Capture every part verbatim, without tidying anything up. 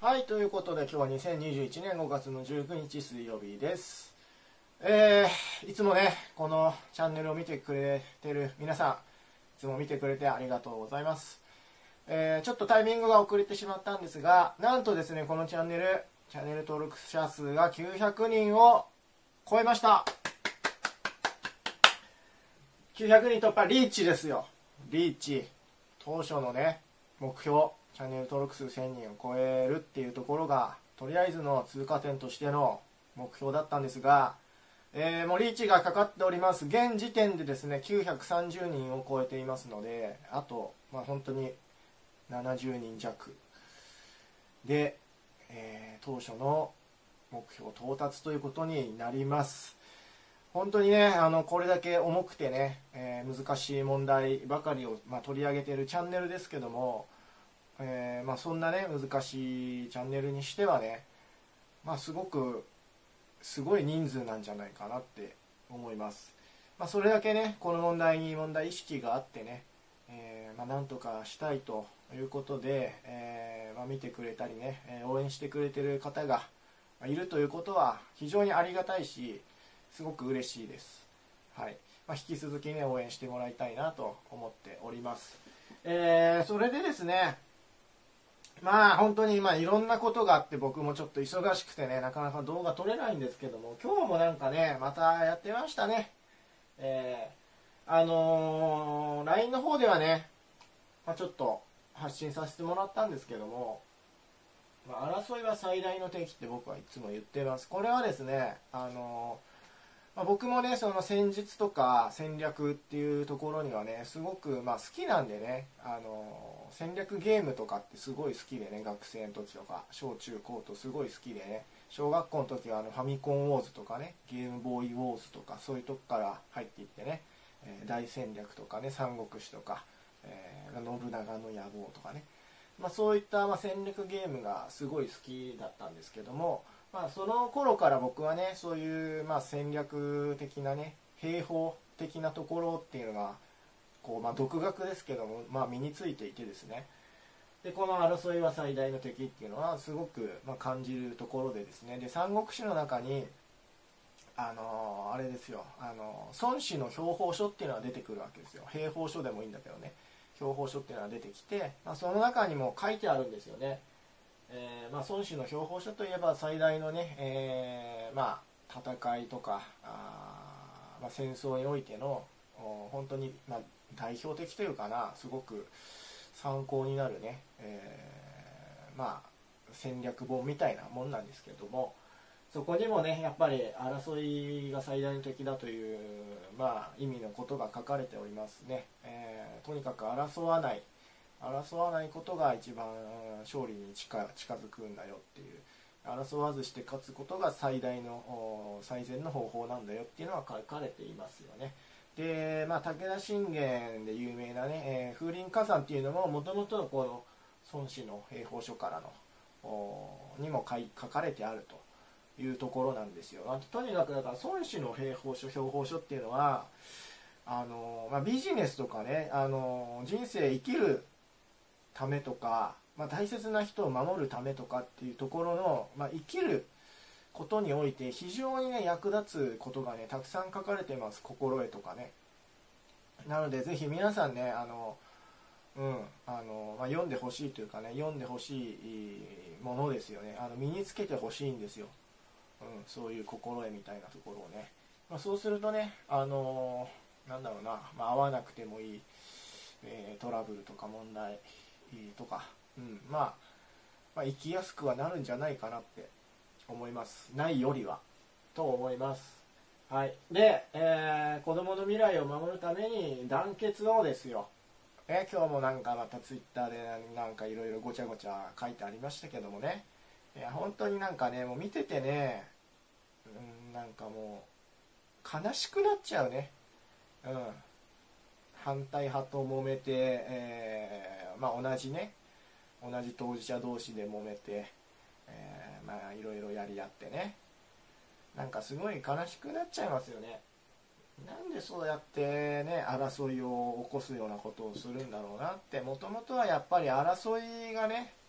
はい、ということで今日はにせんにじゅういちねんごがつのじゅうくにち水曜日です。えー、いつもね、このチャンネルを見てくれてる皆さん、いつも見てくれてありがとうございます。えー、ちょっとタイミングが遅れてしまったんですが、なんとですね、このチャンネル、チャンネル登録者数がきゅうひゃくにんを超えました。きゅうひゃくにん突破、リーチですよ。リーチ。当初のね、目標。チャンネル登録数せんにんを超えるっていうところがとりあえずの通過点としての目標だったんですが、えー、もうリーチがかかっております。現時点でですねきゅうひゃくさんじゅうにんを超えていますので、あと、まあ、本当にななじゅうにん弱で、えー、当初の目標到達ということになります。本当にね、あのこれだけ重くてね、えー、難しい問題ばかりを、まあ、取り上げているチャンネルですけども、えーまあ、そんなね難しいチャンネルにしてはね、まあ、すごくすごい人数なんじゃないかなって思います。まあ、それだけねこの問題に問題意識があってね、えーまあ、なんとかしたいということで、えーまあ、見てくれたりね応援してくれてる方がいるということは非常にありがたいし、すごく嬉しいです。はい。まあ、引き続きね応援してもらいたいなと思っております。えー、それでですね、まあ本当に今いろんなことがあって僕もちょっと忙しくてねなかなか動画撮れないんですけども、今日もなんかねまたやってましたね。えー、あのー、ライン の方ではね、まあ、ちょっと発信させてもらったんですけども、まあ、争いは最大の敵って僕はいつも言ってます。これはですね、あのーまあ、僕もねその戦術とか戦略っていうところにはねすごく、まあ、好きなんでね、あのー、戦略ゲームとかってすごい好きでね、学生の時とか小中高とすごい好きでね、小学校の時はあのファミコンウォーズとかね、ゲームボーイウォーズとかそういうとこから入っていってね、えー、大戦略とかね、三国志とか、えー、信長の野望とかね、まあ、そういった、まあ、戦略ゲームがすごい好きだったんですけども、まあ、その頃から僕はねそういう、まあ、戦略的なね兵法的なところっていうのがこう、まあ、独学ですけども、まあ、身についていてですね、でこの争いは最大の敵っていうのはすごく、まあ、感じるところでですね、で三国志の中にあのー、あれですよ、あのー、孫子の標本書っていうのが出てくるわけですよ。兵法書でもいいんだけどね、標本書っていうのが出てきて、まあ、その中にも書いてあるんですよね。えーまあ、孫子の標本書といえば最大のね、えーまあ、戦いとかあ、まあ、戦争においての本当に、まあ、代表的というかな、すごく参考になるね、えーまあ、戦略本みたいなもんなんですけども、そこにもねやっぱり争いが最大の敵だという、まあ、意味のことが書かれておりますね。えー、とにかく争わない争わないことが一番勝利に近近づくんだよっていう、争わずして勝つことが最大の最善の方法なんだよっていうのは書かれていますよね。で、まあ、武田信玄で有名なね、えー、風林火山っていうのももともとこの孫子の兵法書からのにも書かれてあるというところなんですよ。とにかくだから孫子の兵法書標法書っていうのはあの、まあ、ビジネスとかね、あの人生生きるためとか、まあ、大切な人を守るためとかっていうところの、まあ、生きることにおいて非常にね役立つことがねたくさん書かれています。心得とかね。なのでぜひ皆さんねあの、うんあのまあ、読んでほしいというかね、読んでほしいものですよね。あの身につけてほしいんですよ、うん、そういう心得みたいなところをね、まあ、そうするとねあのなんだろうな、まあ、合わなくてもいい、えー、トラブルとか問題とか、うんまあ、まあ生きやすくはなるんじゃないかなって思います。ないよりはと思います。はい。で、えー、子供の未来を守るために団結をですよ。え今日もなんかまたツイッターでなんかいろいろごちゃごちゃ書いてありましたけどもね、いや本当になんかねもう見ててね、うん、なんかもう悲しくなっちゃうね。うん。反対派と揉めて、えー、まあ同じね同じ当事者同士で揉めて、えー、まあいろいろやり合ってね、なんかすごい悲しくなっちゃいますよね。なんでそうやってね争いを起こすようなことをするんだろうなって。もともとはやっぱり争いがね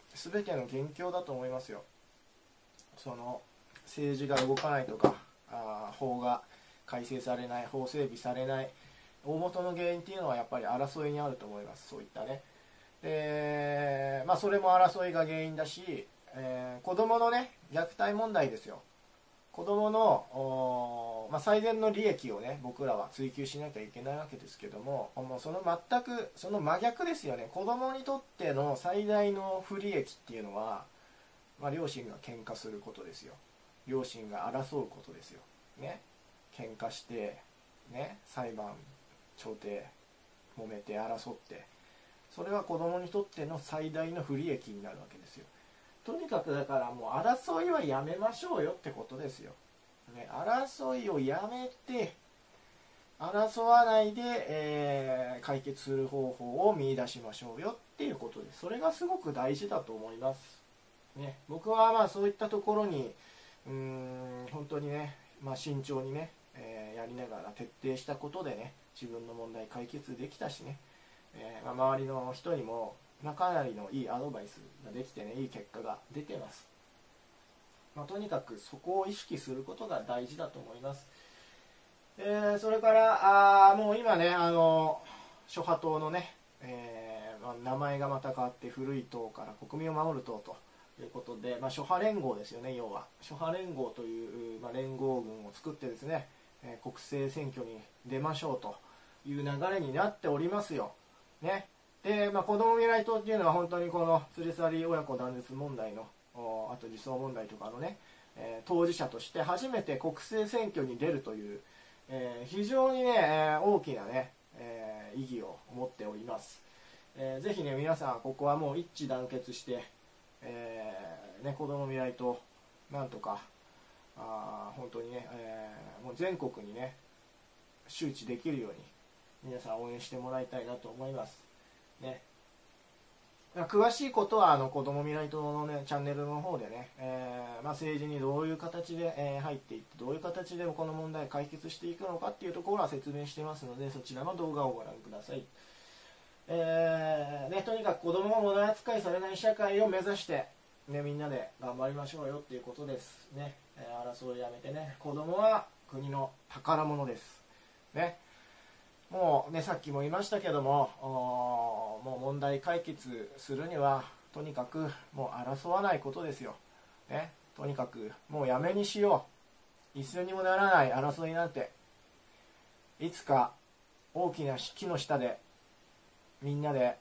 全ての元凶だと思いますよ。その政治が動かないとか、あ法が改正されない、法整備されない大元の原因っていうのはやっぱり争いにあると思います。そういったね。で、まあ、それも争いが原因だし、えー、子どものね虐待問題ですよ。子どもの、まあ、最善の利益をね僕らは追求しなきゃいけないわけですけども、もうその全くその真逆ですよね。子どもにとっての最大の不利益っていうのは、まあ、両親が喧嘩することですよ。両親が争うことですよ。ね、喧嘩してね、裁判調停揉めて争って、それは子どもにとっての最大の不利益になるわけですよ。とにかくだからもう争いはやめましょうよってことですよ、ね、争いをやめて争わないで、えー、解決する方法を見出しましょうよっていうことです。それがすごく大事だと思います、ね、僕はまあそういったところにうーん本当にね、まあ、慎重にね、えー、やりながら徹底したことでね自分の問題解決できたしね、えーまあ、周りの人にも、まあ、かなりのいいアドバイスができてねいい結果が出てます、まあ、とにかくそこを意識することが大事だと思います。えー、それからあもう今ねあの諸派党のね、えーまあ、名前がまた変わって古い党から国民を守る党ということで、まあ、諸派連合ですよね。要は諸派連合という、まあ、連合軍を作ってですね、えー、国政選挙に出ましょうという流れになっておりますよ、ね。で、まあ、子ども未来党っていうのは本当にこの連れ去り親子断絶問題のあと児相問題とかのね、えー、当事者として初めて国政選挙に出るという、えー、非常にね、えー、大きなね、えー、意義を持っております、えー、ぜひね皆さんここはもう一致団結して、えーね、子ども未来党なんとかあ本当にね、えー、もう全国にね周知できるように皆さん応援してもらいたいなと思いますね。詳しいことはあの子ども未来党の、ね、チャンネルの方でね、えーまあ、政治にどういう形で、えー、入っていってどういう形でこの問題を解決していくのかっていうところは説明してますのでそちらの動画をご覧ください、えーね、とにかく子どもが物扱いされない社会を目指して、ね、みんなで頑張りましょうよっていうことですね、えー、争いをやめてね子どもは国の宝物ですね。もうねさっきも言いましたけどももう問題解決するにはとにかくもう争わないことですよ、ね、とにかくもうやめにしよう。一緒にもならない争いなんていつか大きな木の下でみんなで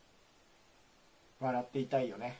笑っていたいよね。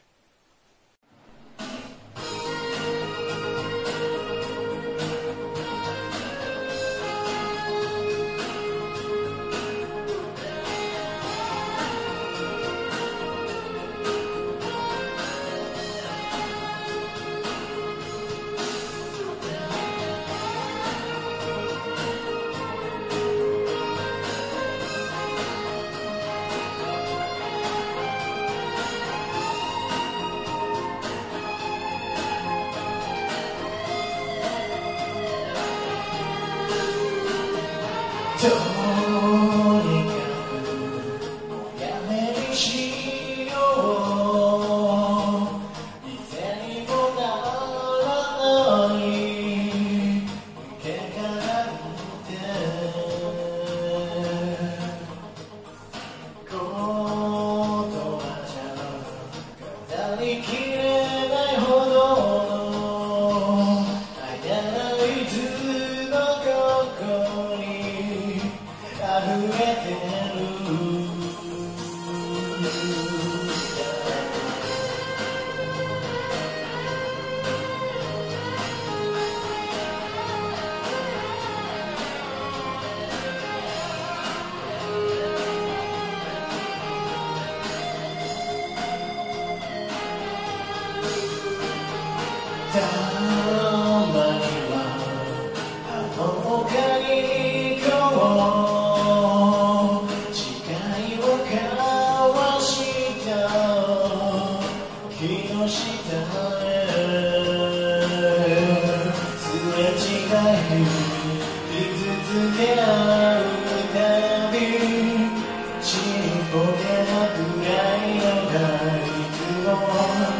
とにかくもうやめにしよう。以前にもならない怪我なんて言葉じゃ語りきれないほどの愛ならいつのここに溢れてる。たまにはあの丘に行こう。誓いを交わした木の下へすれ違い傷つけ合うたびちっぽけなくらいのがいつも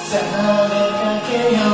さあ出かけよう